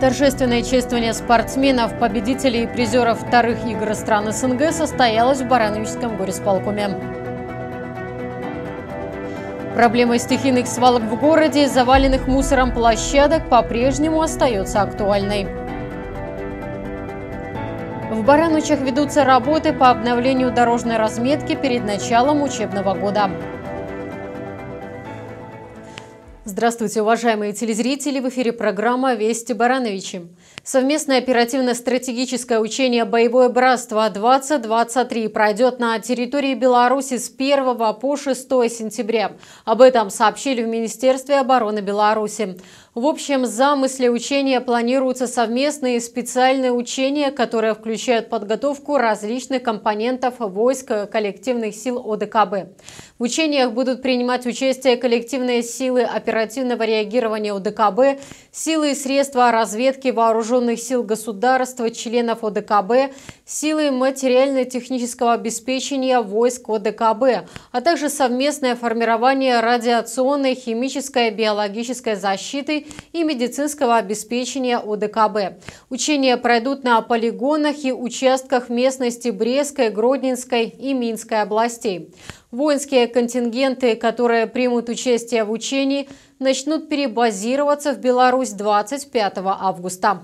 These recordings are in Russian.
Торжественное чествование спортсменов, победителей и призеров вторых игр стран СНГ состоялось в Барановичском горисполкоме. Проблема стихийных свалок в городе и заваленных мусором площадок по-прежнему остается актуальной. В Барановичах ведутся работы по обновлению дорожной разметки перед началом учебного года. Здравствуйте, уважаемые телезрители! В эфире программа «Вести Барановичи». Совместное оперативно-стратегическое учение «Боевое братство-2023» пройдет на территории Беларуси с 1 по 6 сентября. Об этом сообщили в Министерстве обороны Беларуси. В общем замысле учения планируются совместные специальные учения, которые включают подготовку различных компонентов войск коллективных сил ОДКБ. В учениях будут принимать участие коллективные силы оперативного реагирования ОДКБ, силы и средства разведки вооруженных сил государства, членов ОДКБ, силы материально-технического обеспечения войск ОДКБ, а также совместное формирование радиационной, химической, биологической защиты и медицинского обеспечения ОДКБ. Учения пройдут на полигонах и участках местности Брестской, Гродненской и Минской областей. Воинские контингенты, которые примут участие в учении, начнут перебазироваться в Беларусь 25 августа.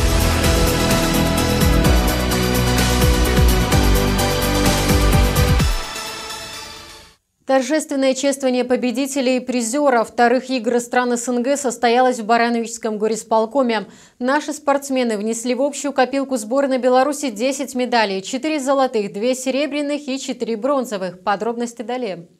Торжественное чествование победителей и призеров вторых игр стран СНГ состоялось в Барановичском горисполкоме. Наши спортсмены внесли в общую копилку сборной Беларуси 10 медалей, 4 золотых, 2 серебряных и 4 бронзовых. Подробности далее.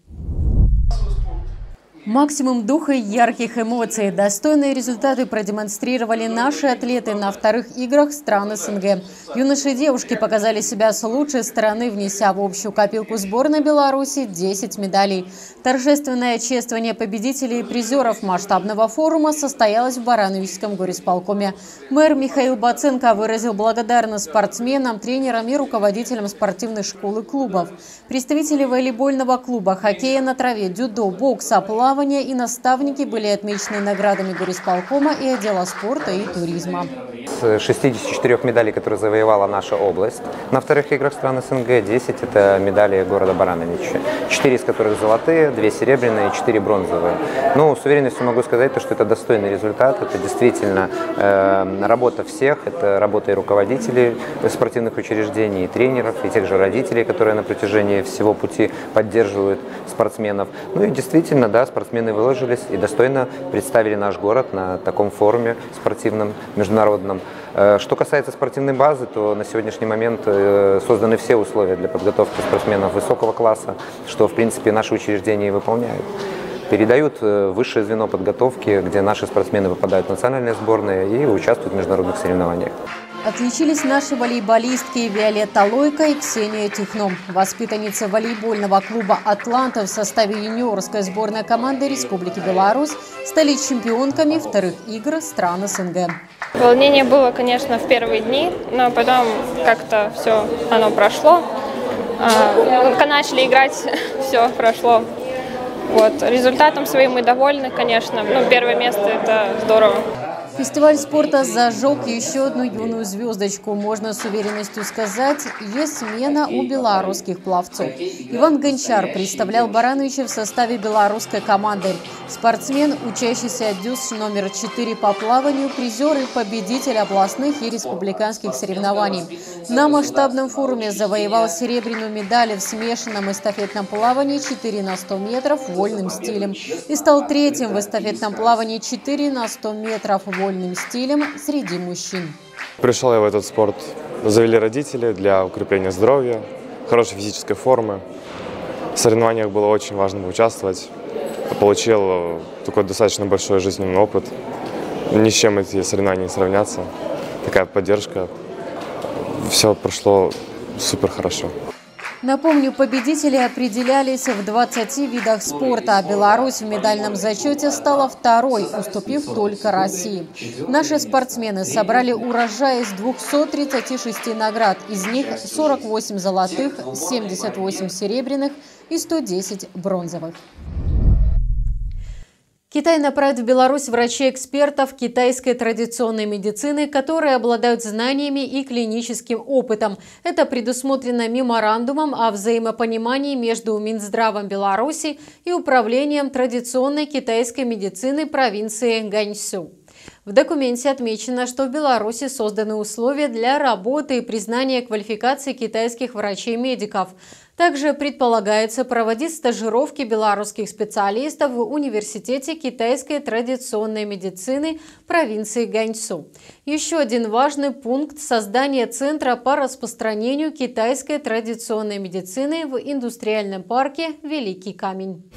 Максимум духа и ярких эмоций. Достойные результаты продемонстрировали наши атлеты на вторых играх стран СНГ. Юноши и девушки показали себя с лучшей стороны, внеся в общую копилку сборной Беларуси 10 медалей. Торжественное чествование победителей и призеров масштабного форума состоялось в Барановичском горисполкоме. Мэр Михаил Баценко выразил благодарность спортсменам, тренерам и руководителям спортивных школ и клубов. Представители волейбольного клуба, хоккея на траве, дзюдо, бокса, плавания и наставники были отмечены наградами горисполкома и отдела спорта и туризма. С 64 медалей, которые завоевала наша область на вторых играх стран СНГ, 10 – это медали города Барановича. 4 из которых золотые, 2 серебряные и 4 бронзовые. Ну, с уверенностью могу сказать, что это достойный результат. Это действительно работа всех, это работа и руководителей спортивных учреждений, и тренеров, и тех же родителей, которые на протяжении всего пути поддерживают спортсменов. Ну и действительно, да, спортсмены выложились и достойно представили наш город на таком форуме спортивном, международном. Что касается спортивной базы, то на сегодняшний момент созданы все условия для подготовки спортсменов высокого класса, что в принципе наши учреждения и выполняют. Передают высшее звено подготовки, где наши спортсмены попадают в национальные сборные и участвуют в международных соревнованиях. Отличились наши волейболистки Виолетта Лойко и Ксения Тихно. Воспитанницы волейбольного клуба «Атланта» в составе юниорской сборной команды Республики Беларусь стали чемпионками вторых игр стран СНГ. Волнение было, конечно, в первые дни, но потом как-то все оно прошло. Начали играть, все прошло. Вот. Результатом своим мы довольны, конечно. Первое место – это здорово. Фестиваль спорта зажег еще одну юную звездочку. Можно с уверенностью сказать, есть смена у белорусских пловцов. Иван Гончар представлял Барановича в составе белорусской команды. Спортсмен, учащийся ДЮСШ номер 4 по плаванию, призер и победитель областных и республиканских соревнований. На масштабном форуме завоевал серебряную медаль в смешанном эстафетном плавании 4 на 100 метров вольным стилем и стал третьим в эстафетном плавании 4 на 100 метров вольным стилем среди мужчин. Пришел я в этот спорт, завели родители для укрепления здоровья, хорошей физической формы. В соревнованиях было очень важно участвовать. Получил такой достаточно большой жизненный опыт. Ни с чем эти соревнования не сравнятся. Такая поддержка. Все прошло супер хорошо. Напомню, победители определялись в 20 видах спорта. Беларусь в медальном зачете стала второй, уступив только России. Наши спортсмены собрали урожай из 236 наград. Из них 48 золотых, 78 серебряных и 110 бронзовых. Китай направит в Беларусь врачей-экспертов китайской традиционной медицины, которые обладают знаниями и клиническим опытом. Это предусмотрено меморандумом о взаимопонимании между Минздравом Беларуси и Управлением традиционной китайской медицины провинции Ганьсу. В документе отмечено, что в Беларуси созданы условия для работы и признания квалификации китайских врачей-медиков. Также предполагается проводить стажировки белорусских специалистов в Университете китайской традиционной медицины провинции Ганьсу. Еще один важный пункт – создание Центра по распространению китайской традиционной медицины в индустриальном парке «Великий камень».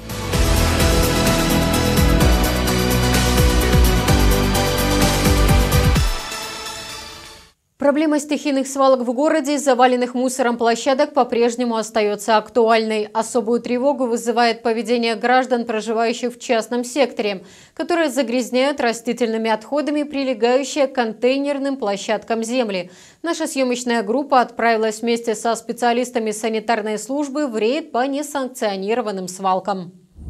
Проблема стихийных свалок в городе и заваленных мусором площадок по-прежнему остается актуальной. Особую тревогу вызывает поведение граждан, проживающих в частном секторе, которые загрязняют растительными отходами прилегающие к контейнерным площадкам земли. Наша съемочная группа отправилась вместе со специалистами санитарной службы в рейд по несанкционированным свалкам.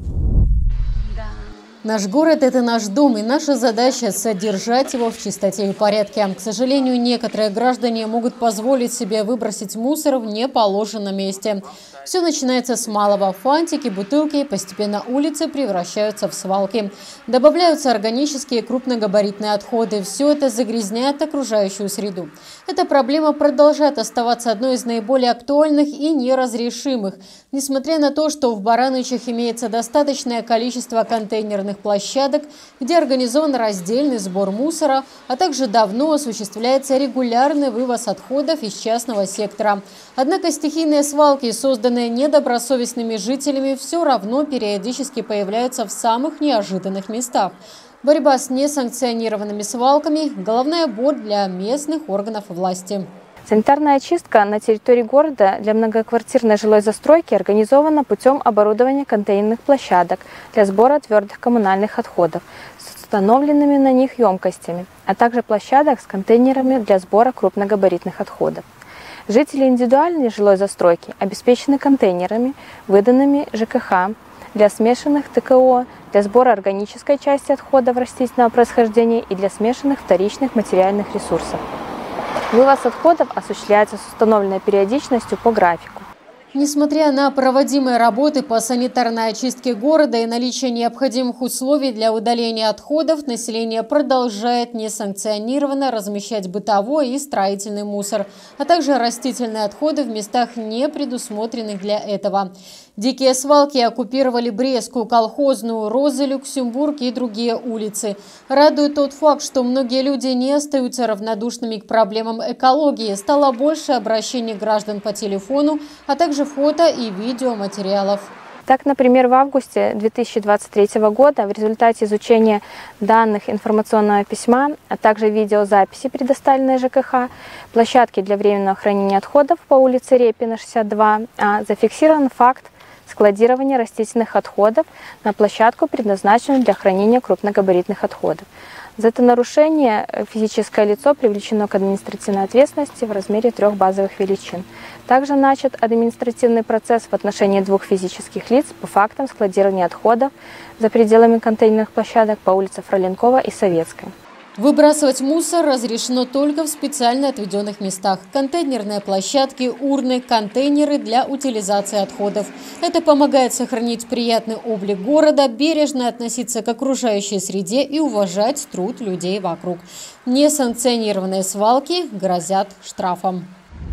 Наш город – это наш дом, и наша задача – содержать его в чистоте и порядке. К сожалению, некоторые граждане могут позволить себе выбросить мусор в неположенном месте. Все начинается с малого. Фантики, бутылки, постепенно улицы превращаются в свалки. Добавляются органические и крупногабаритные отходы. Все это загрязняет окружающую среду. Эта проблема продолжает оставаться одной из наиболее актуальных и неразрешимых. Несмотря на то, что в Барановичах имеется достаточное количество контейнерных площадок, где организован раздельный сбор мусора, а также давно осуществляется регулярный вывоз отходов из частного сектора. Однако стихийные свалки, созданные недобросовестными жителями, все равно периодически появляются в самых неожиданных местах. Борьба с несанкционированными свалками – головная боль для местных органов власти. Санитарная очистка на территории города для многоквартирной жилой застройки организована путем оборудования контейнерных площадок для сбора твердых коммунальных отходов с установленными на них емкостями, а также площадок с контейнерами для сбора крупногабаритных отходов. Жители индивидуальной жилой застройки обеспечены контейнерами, выданными ЖКХ, для смешанных ТКО, для сбора органической части отходов растительного происхождения и для смешанных вторичных материальных ресурсов. Вывоз отходов осуществляется с установленной периодичностью по графику. Несмотря на проводимые работы по санитарной очистке города и наличие необходимых условий для удаления отходов, население продолжает несанкционированно размещать бытовой и строительный мусор, а также растительные отходы в местах, не предусмотренных для этого. Дикие свалки оккупировали Брестскую, Колхозную, Розы, Люксембург и другие улицы. Радует тот факт, что многие люди не остаются равнодушными к проблемам экологии. Стало больше обращений граждан по телефону, а также фото и видеоматериалов. Так, например, в августе 2023 года в результате изучения данных информационного письма, а также видеозаписи, предоставленной ЖКХ, площадки для временного хранения отходов по улице Репина, 62А, зафиксирован факт складирования растительных отходов на площадку, предназначенную для хранения крупногабаритных отходов. За это нарушение физическое лицо привлечено к административной ответственности в размере 3 базовых величин. Также начат административный процесс в отношении 2 физических лиц по фактам складирования отходов за пределами контейнерных площадок по улице Фроленкова и Советской. Выбрасывать мусор разрешено только в специально отведенных местах. Контейнерные площадки, урны, контейнеры для утилизации отходов. Это помогает сохранить приятный облик города, бережно относиться к окружающей среде и уважать труд людей вокруг. Несанкционированные свалки грозят штрафом.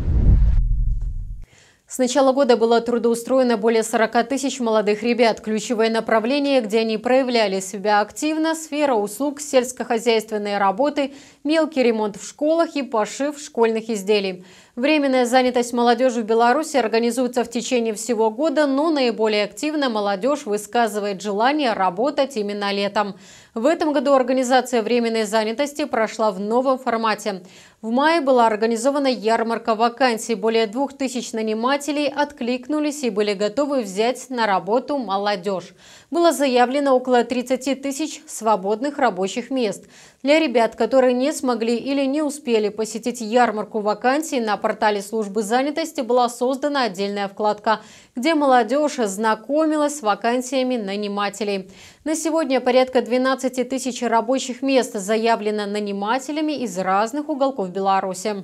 С начала года было трудоустроено более 40 тысяч молодых ребят. Ключевое направление, где они проявляли себя активно – сфера услуг, сельскохозяйственные работы, мелкий ремонт в школах и пошив школьных изделий. Временная занятость молодежи в Беларуси организуется в течение всего года, но наиболее активно молодежь высказывает желание работать именно летом. В этом году организация временной занятости прошла в новом формате. В мае была организована ярмарка вакансий. Более 2000 нанимателей откликнулись и были готовы взять на работу молодежь. Было заявлено около 30 тысяч свободных рабочих мест. Для ребят, которые не смогли или не успели посетить ярмарку вакансий, на портале службы занятости была создана отдельная вкладка, где молодежь знакомилась с вакансиями нанимателей. На сегодня порядка 12 тысяч рабочих мест заявлено нанимателями из разных уголков Беларуси.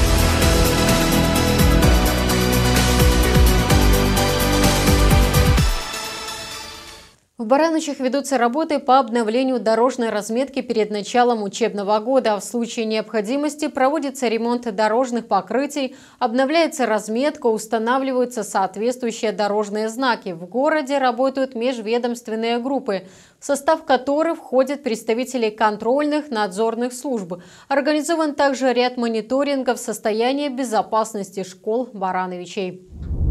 В Баранычах ведутся работы по обновлению дорожной разметки перед началом учебного года. В случае необходимости проводится ремонт дорожных покрытий, обновляется разметка, устанавливаются соответствующие дорожные знаки. В городе работают межведомственные группы, в состав которых входят представители контрольных надзорных служб. Организован также ряд мониторингов состояния безопасности школ Барановичей.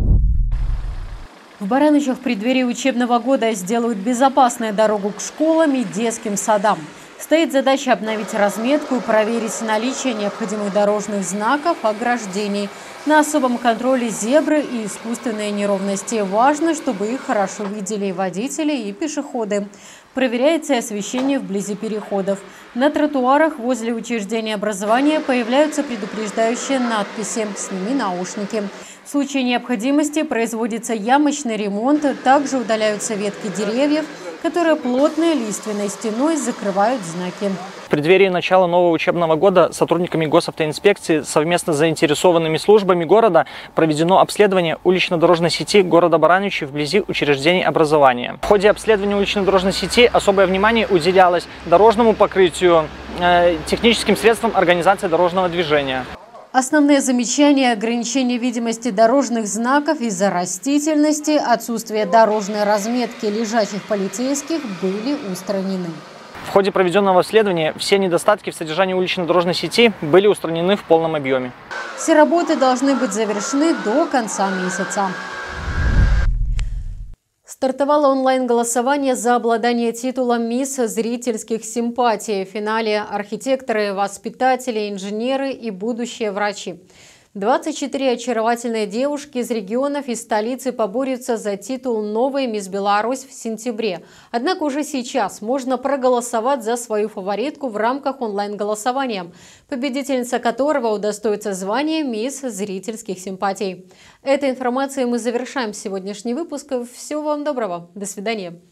В Баранычах в преддверии учебного года сделают безопасную дорогу к школам и детским садам. Стоит задача обновить разметку и проверить наличие необходимых дорожных знаков, ограждений. На особом контроле зебры и искусственные неровности. Важно, чтобы их хорошо видели и водители, и пешеходы. Проверяется и освещение вблизи переходов. На тротуарах возле учреждения образования появляются предупреждающие надписи «Сними наушники». В случае необходимости производится ямочный ремонт, также удаляются ветки деревьев, которые плотной лиственной стеной закрывают знаки. В преддверии начала нового учебного года сотрудниками госавтоинспекции совместно с заинтересованными службами города проведено обследование улично-дорожной сети города Барановичи вблизи учреждений образования. В ходе обследования улично-дорожной сети особое внимание уделялось дорожному покрытию, техническим средствам организации дорожного движения. Основные замечания – ограничение видимости дорожных знаков из-за растительности, отсутствие дорожной разметки лежачих полицейских были устранены. В ходе проведенного обследования все недостатки в содержании улично-дорожной сети были устранены в полном объеме. Все работы должны быть завершены до конца месяца. Стартовало онлайн-голосование за обладание титулом «Мисс зрительских симпатий». В финале архитекторы, воспитатели, инженеры и будущие врачи. 24 очаровательные девушки из регионов и столицы поборются за титул «Новой Мисс Беларусь» в сентябре. Однако уже сейчас можно проголосовать за свою фаворитку в рамках онлайн-голосования, победительница которого удостоится звания «Мисс зрительских симпатий». Этой информацией мы завершаем сегодняшний выпуск. Всего вам доброго. До свидания.